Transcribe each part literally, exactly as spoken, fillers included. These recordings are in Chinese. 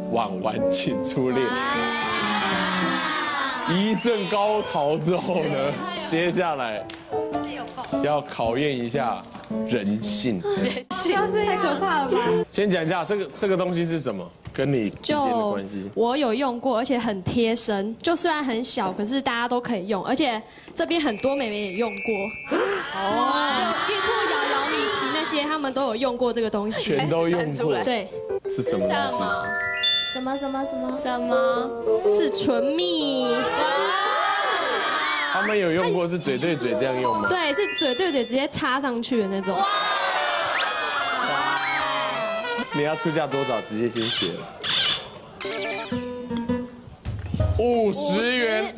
晚晚请出列。一阵高潮之后呢，接下来要考验一下人性。 人性这太可怕了吧？ 先讲一下这个这个东西是什么，跟你之间的关系。 我有用过，而且很贴身，就虽然很小，可是大家都可以用，而且这边很多妹妹也用过。哦，就玉兔、瑶瑶、米奇那些，他们都有用过这个东西。 全都用过。 对。 是什么东西？ 什么什么什么什么？是唇蜜。 他们有用过是嘴对嘴这样用吗？ 对，是嘴对嘴直接插上去的那种。 你要出价多少？直接先写了。五十元。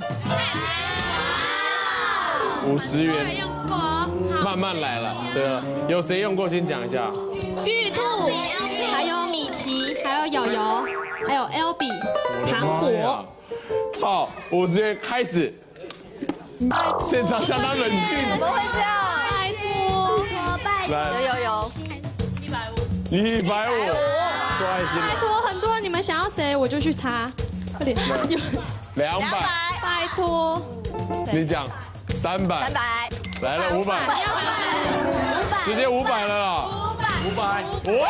五十元。慢慢来了，对啊，有谁用过？先讲一下。 玉兔，还有米奇，还有瑶瑶，还有 L B 糖果。 好，五十元开始。现场相当冷静。 怎么会这样？ 拜托， 来， 有有有， 一百五，一百五，做爱心。 拜托，很多你们想要谁我就去插，快点， 两百， 拜托， 你讲三百， 三百， 来了五百，直接五百了啦，五百，五百，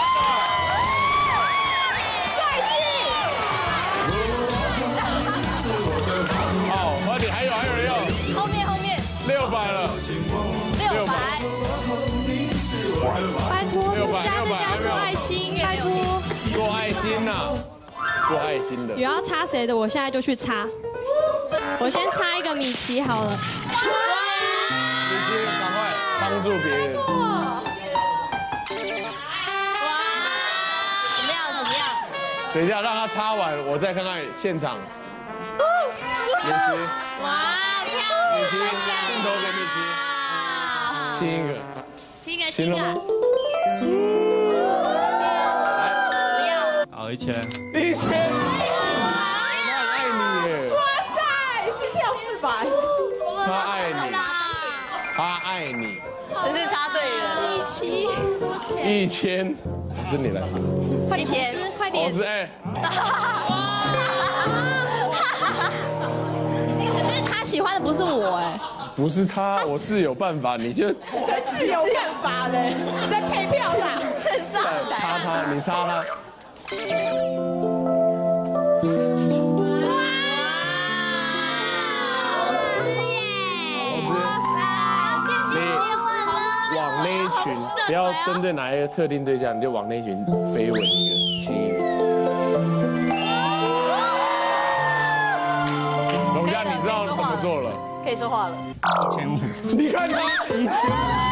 帅气。 好，和你还有还有人要， 后面后面六百了， 六百， 拜托， 六百加六百加做爱心，拜托， 做爱心呐，做爱心的。 有要插谁的，我现在就去插。我先插一个米奇好了。 米奇，赶快帮助别人。 怎么样怎么样？ 等一下，让他插完，我再看看现场。米奇， 哇， 米奇，镜头给米奇，亲一个， 亲一个亲了吗？ 不要。 好，一千。 一千，他爱你耶， 哇塞，一次跳四百， 他爱你，他爱你， 真是插对人。 米奇， 一千，是你来， 快一天点，快点。 我是哎， 可是他喜欢的不是我哎， 不是他，我自有办法，你就自有办法嘞，在配票上， 是这样插他，你插他。往那一群，不要针对哪一个特定对象，你就往那一群飞吻一个，亲一个。龙家，你知道怎么做了？ 可以说话了。 一千五。 你看他一千，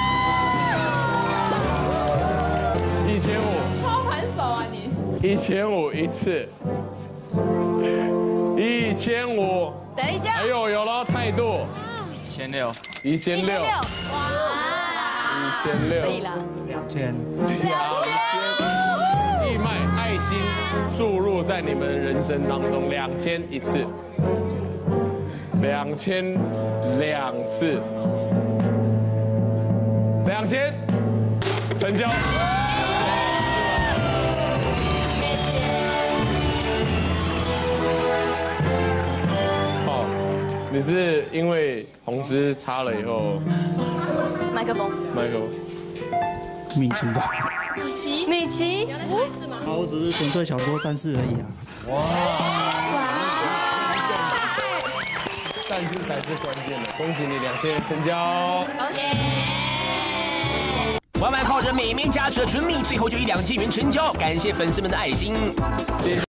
一千五， 超盘手啊你！ 一千五一次，一千五。 等一下。 还有有了态度， 一千六。 一千六， 哇， 一千六， 可以了。 两千。 两千，义卖爱心注入在你们人生当中，两千一次，两千两次，两千成交。好，你是因为红丝插了以后， 麦克风。 麦克风。 米奇吧。 米奇， 啊，我只是纯粹想做善事而已啊。 善事才是关键的，恭喜你两千元成交。 OK。 完完靠着美美加持的唇蜜，最后就以两千元成交，感谢粉丝们的爱心。